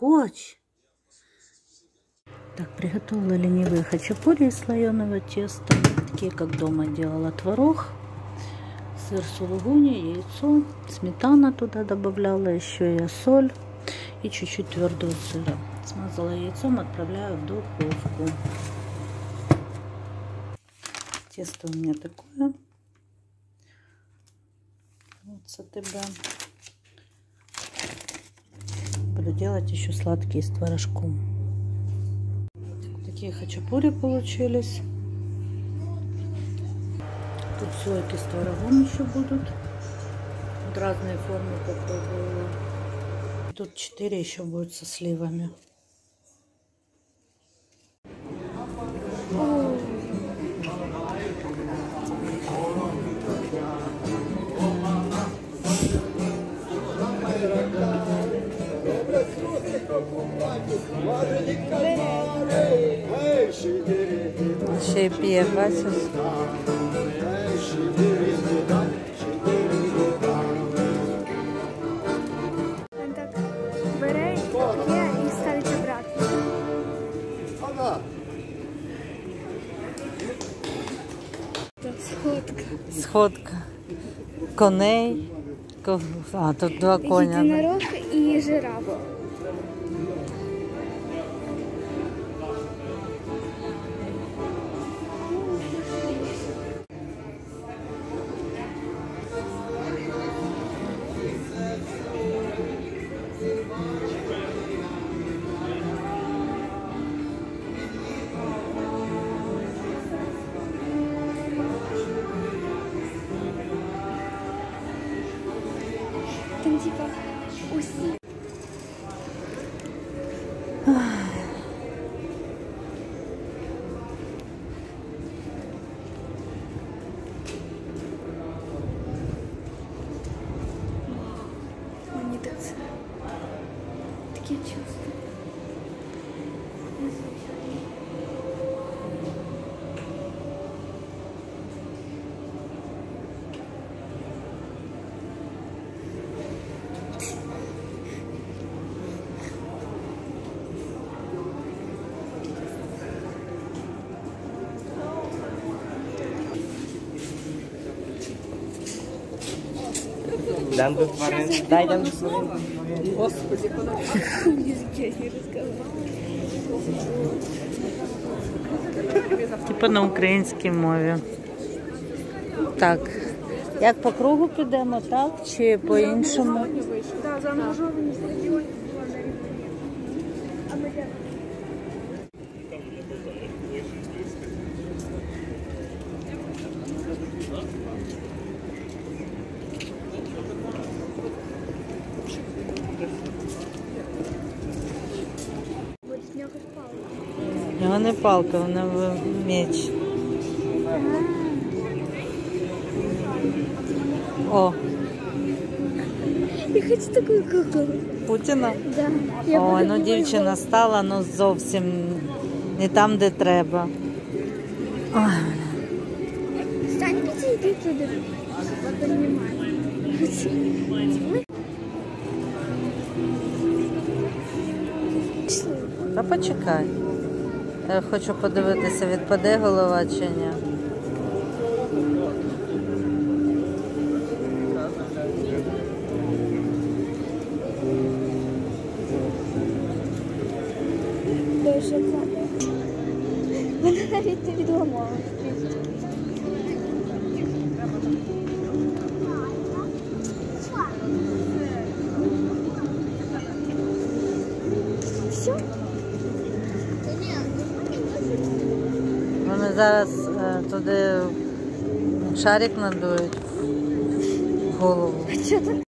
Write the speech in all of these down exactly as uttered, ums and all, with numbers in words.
хочешь. Так, приготовила ленивые хачапури из слоеного теста. Такие, как дома делала, творог, сыр сулугуни, яйцо, сметана туда добавляла, еще и соль и чуть-чуть твердого сыра. Смазала яйцом, отправляю в духовку. Тесто у меня такое. Вот СТБ. Буду делать еще сладкие с творожком. Такие хачапури получились. Тут слойки с творогом еще будут. Вот разные формы попробовала. Тут четыре еще будет со сливами. Ще й п'є, бачиш? Він так бере, п'є і ставить обратно. Сходка. Сходка. Коней. А, тут два коня. Єдинорог і жираф. Там типа усі. Мені так це таке чувство. Дам до тварин. Дай дам до тварин. Господи, Типа на українській мові. Так. Як по кругу підемо, так? Чи по-іншому? Так, замужовані стадіоні. Його не палка, вона меч. О, Я хочу таку куклу. Путіна? Да. Я Ой, буду ну дівчина стала, ну зовсім не там, де треба. Ой. Стань підійди туди. Та почекай. Я хочу подивитися, відпаде голова чи ні. Дуже класно. Вона навіть не відламалась. Все? Вони зараз е, туди шарик надують в голову. Що так?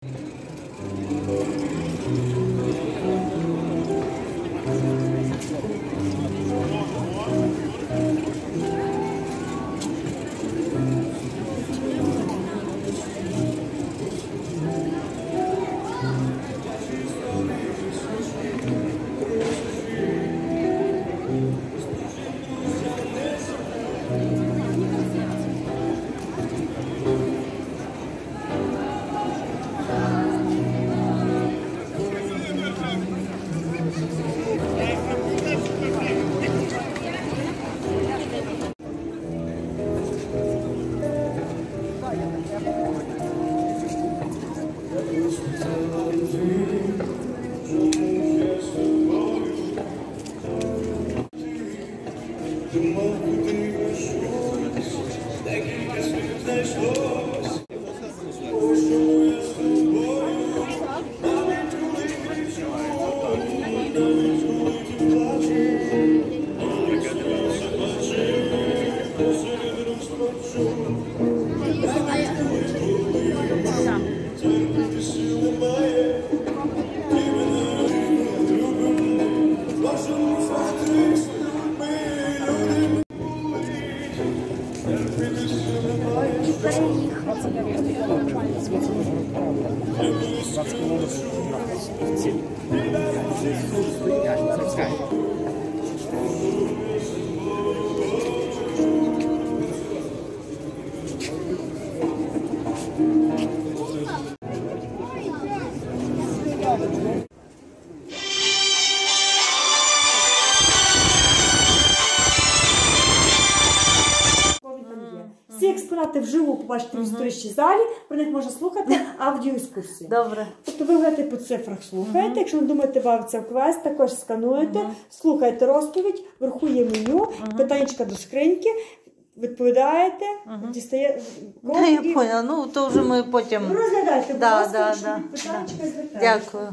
Всі експонати вживу побачите в історичній залі, про них можна слухати аудіоекскурсії. Добре. Тобто ви говорите по цифрах, слухаєте, uh-huh. якщо не думаєте, бавиться в квест, також скануєте, uh-huh. слухаєте розповідь, вверху є меню, uh-huh. питаннячка до скриньки, відповідаєте, uh-huh. дістає код. Да, я і... поняла, ну то вже ми потім... Розглядайте, будь да, ласка, да, якщо да, питаннячка да. звертаєте. Дякую.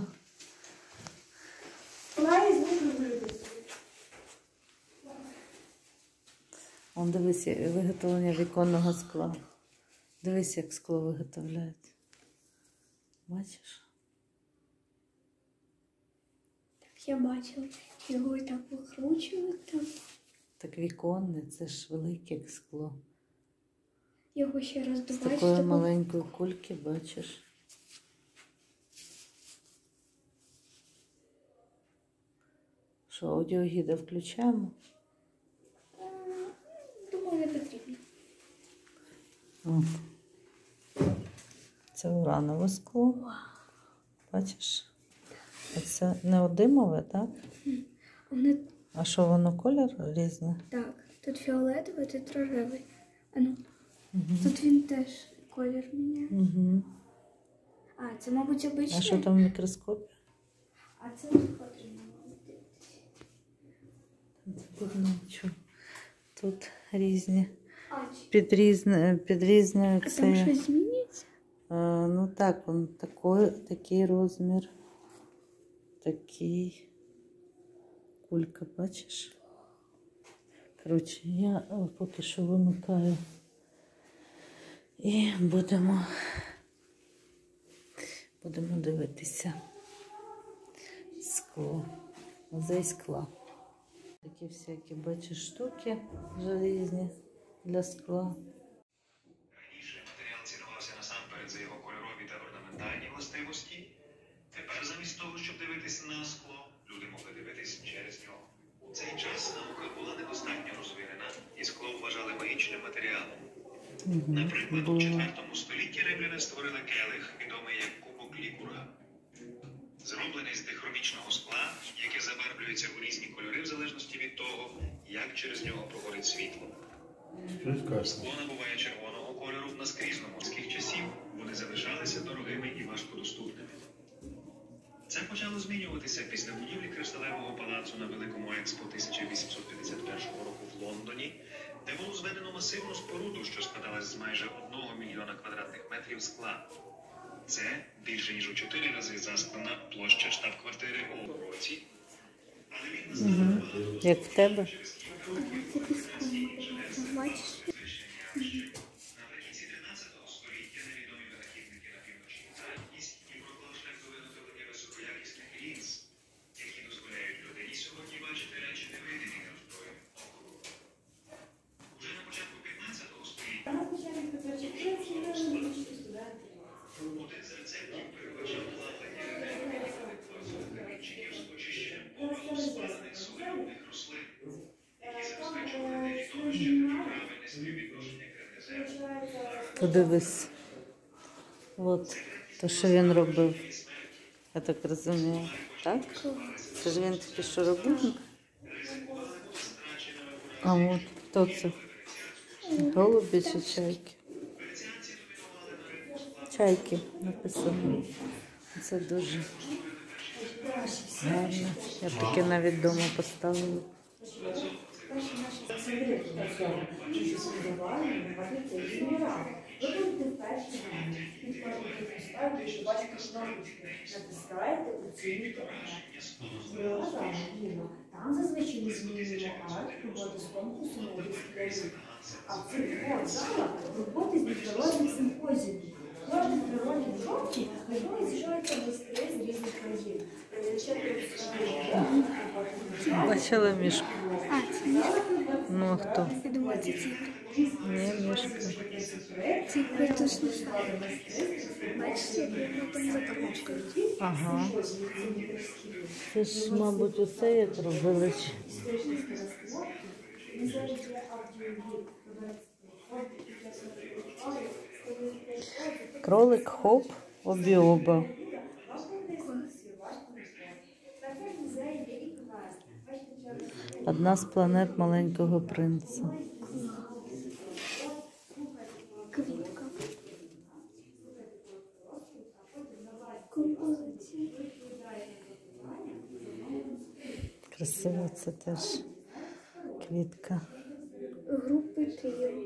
Колеги, з ним регулюйтесь. Он, дивись, виготовлення віконного скла. Дивись, як скло виготовляють. Бачиш? Я бачила, його так викручують, там. Так віконне, це ж велике скло. Його ще раз З добавити. такої маленької кульки, бачиш. Що, аудіогіда включаємо? Думаю, не потрібно. О. Це уранове скло. Бачиш? Оце неодимове, так? Вони... А що, воно колір різний? Так, тут фіолетовий, тут рожевий. А ну, Угу. тут він теж колір міняє. Угу. А, це, мабуть, обичне. А що там в мікроскопі? А це не потрібно, мабуть. Тут нічого. Тут різні. А, чи- Під, різне, під різною а це. там щось змінюється? А, ну так, он такий, такий розмір. Такий. Кулька, бачиш? Коротше, я о, поки що вимикаю. І будемо, будемо дивитися. Скло. Музей скла. Такі всякі, бачиш, штуки желізні для скла. Раніше матеріал цінувався насамперед за його кольорові та орнаментальні властивості. Тепер замість того, щоб дивитись на скло, люди могли дивитись через нього. У цей час наука була недостатньо розвинена, і скло вважали магічним матеріалом. Угу. Наприклад, у четвертому столітті римляни створили келих, відомий як кубок лікура. Зроблений з дихромічного скла, яке забарвлюється у різні кольори в залежності від того, як через нього проходить світло. Скло набуває червоного кольору в наскрізному з морських часів. Вони залишалися дорогими і важкодоступними. Це почало змінюватися після будівлі Кришталевого палацу на Великому Експо тисяча вісімсот п'ятдесят першого року в Лондоні, де було зведено масивну споруду, що складалась з майже одного мільйона квадратних метрів скла. Це більше ніж у чотири рази засклана площа штаб-квартири у році. Але він не знав багато. Як в тебе? Бачиш? Наприкінці тринадцятого століття невідомі винахідники на півночі Італії проклав шлях до виготовлення високоякісних лінз, які дозволяють людині сьогодні бачити речі невидимі неозброєним оком. Уже на початку п'ятнадцятого століття один з рецептів передбачав плавлення ретельних камінчиків з очищенням пороху спалених суверенних рослин, які забезпечували невідомище і правильне співвідношення кремнезему. Подивись. От то, що він робив. Я так розумію. Так? Це ж він такий, що робив? А от хто це? Голубі чи чайки? Чайки написано. Це дуже гарно. Я таке навіть вдома поставила. Перші наші садові працювали, що сподівали, вводиться і генерал. Ви будете вперше грані. Підкладете поставити, що бачите кнопочку. Натискаєте, оцінюєте ефект. Там зазвичай ми змінюємо арт, роботи з конкурсу на дисципліні. А в цих двох залах роботи з міжнародних симпозіумів. Кожен природний жовтій, на якому з'їжджаються майстри з різних країн. Бачила мішку? А, це мішка? Ну, а хто? Я думала, це ціпка. Ні, мішка. Ціпка точно знаю. Бачите, як його там закручують. Ага. Це ж, мабуть, усе як робили. Кролик хоп, обі-оба. Одна з планет маленького принца. Квітка. Композиція. Красиво це теж квітка. Групи тріо.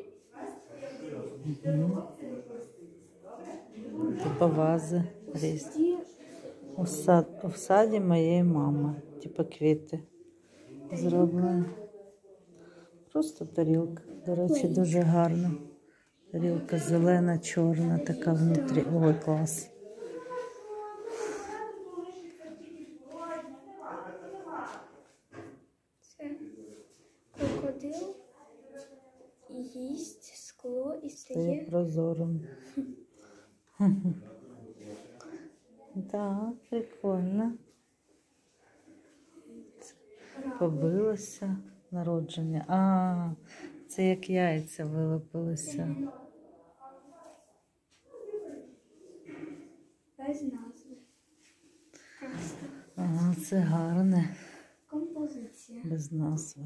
Типа вази різні. У, сад, у саді моєї мами. Типа квіти зроблені. Просто тарілка. До речі, дуже гарна. Тарілка зелена, чорна, така внутрі. Ой, клас. Це крокодил. Їсть скло і Стає стає. прозорим. Так, прикольно. Побилося народження. А, це як яйця вилупилися. Без назви. Казка. Ага, це гарне. Композиція. Без назви.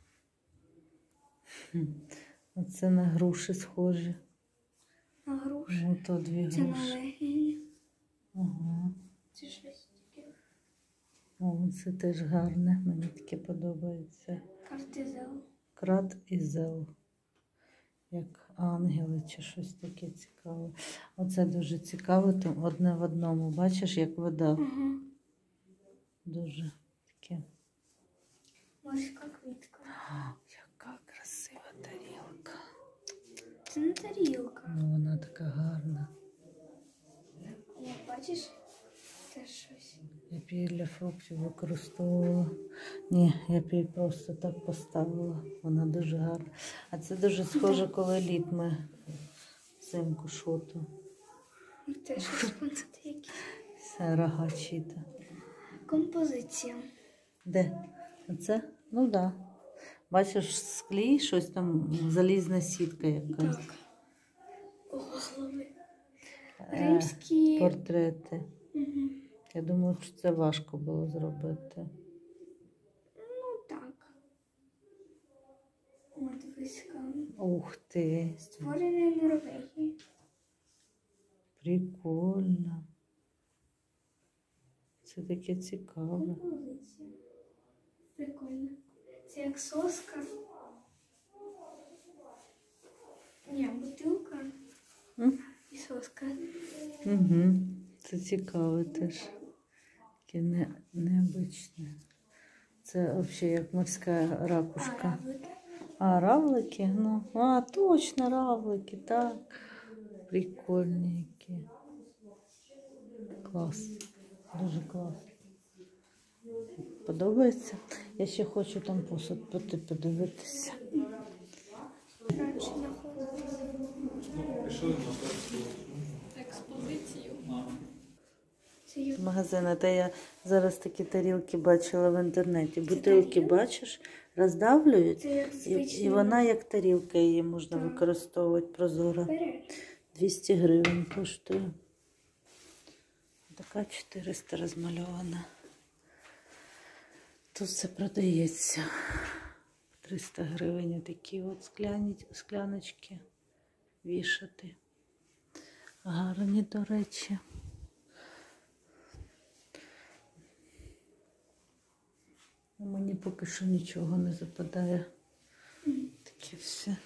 Хм. Оце на груші схожі. На груші. Ото дві Це на груші. легені. Ага. Це щось таке. О, це теж гарне. Мені таке подобається. Картизел. Крат і зел. Як ангели чи щось таке цікаве. Оце дуже цікаво, там одне в одному. Бачиш, як вода. Угу. Дуже таке. Морська квітка. А, яка красива тарілка. Це не тарілка. Ну, вона така гарна. О, бачиш? Це щось. Я б її для фруктів використовувала. Ні, я б її просто так поставила. Вона дуже гарна. А це дуже схоже, коли лід ми взимку шоту. Це щось понад якісь. Це рога чита. Композиція. Де? Оце? Ну так. Да. Бачиш, в склі щось там, залізна сітка якась. Так. Голови. Е, Римські. Портрети. Угу. Я думаю, що це важко було зробити. Ну так. О, дивись, там. Ух ти. Створений в Норвегії. Прикольно. Це таке цікаве. Композиція. Прикольно. Це як соска. Ні, бутилка М? і соска. Угу. Це цікаве теж. Таке не, необичне. Це взагалі як морська А, ракушка. равлики. А, равлики? Ну, а, точно, равлики, так. Прикольні які. Клас. Дуже клас. Подобається? Я ще хочу там посуд піти подивитися. Раніше Це є Магазини, та я зараз такі тарілки бачила в інтернеті. Бутилки, бачиш, роздавлюють, Це як і, звичайно. і вона як тарілка, її можна використовувати прозоро. бере. двісті гривень коштує. Така чотириста розмальована. Тут все продається. триста гривень такі от скляні, скляночки вішати. Гарні, до речі. Мені поки що нічого не западає. Таке все.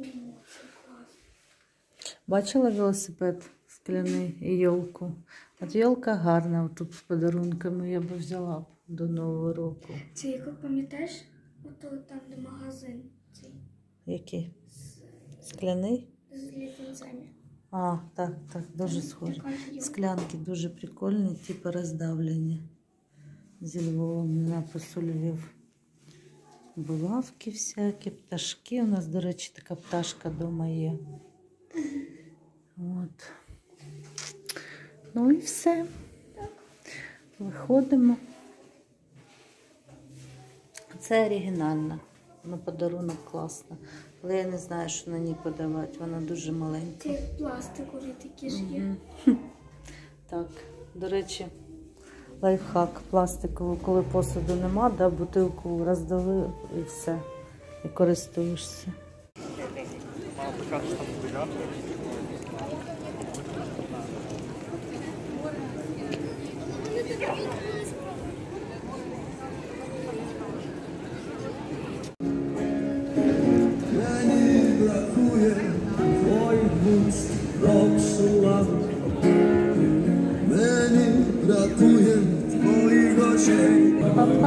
Бачила велосипед скляний і йолку? От йолка гарна, тут з подарунками я би взяла б до Нового року. Це як пам'ятаєш, ото там, де магазин цей Який? Скляний? з літинцями. А, так, так, дуже схоже. Склянки дуже прикольні, типу роздавлені. Зі Львовом, напису Львів. Булавки всякі, пташки. У нас, до речі, така пташка вдома є. От. Ну і все. Виходимо. Це оригінальна. На подарунок класна. Але я не знаю, що на ній подавати. Вона дуже маленька. Це як пластикові такі ж є. Так, до речі, лайфхак пластиковий, коли посуду нема, да, бутилку роздавив і все. І користуєшся. Meni brakuje twoich oczей.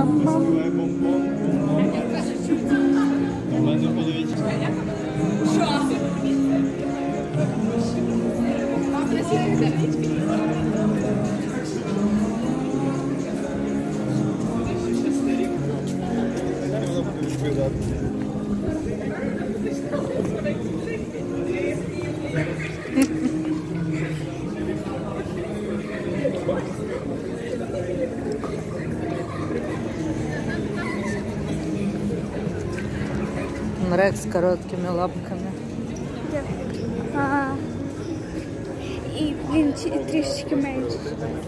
Рекс з короткими лапками. А, і він трішечки менший.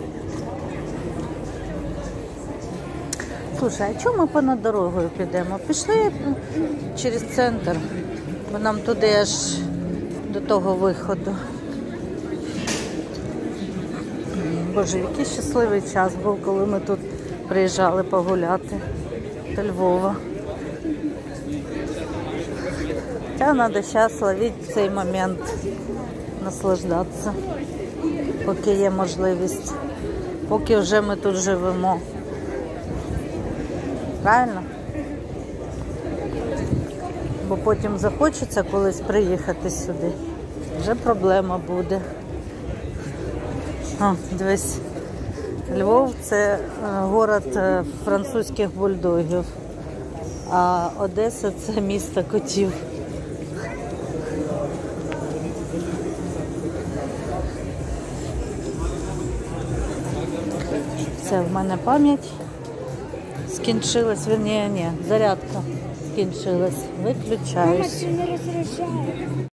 Слушай, а чому ми понад дорогою підемо? Пішли через центр, бо нам туди аж до того виходу. Боже, який щасливий час був, коли ми тут приїжджали погуляти до Львова. Та треба зараз ловити цей момент, наслаждатися, поки є можливість, поки вже ми тут живемо. Правильно? Бо потім захочеться колись приїхати сюди. Вже проблема буде. О, дивись. Львов – це город французьких бульдогів, а Одеса – це місто котів. Все, в мене пам'ять скінчилась, ні, ні, зарядка скінчилась. Виключаюсь. Мама, це не розряджає.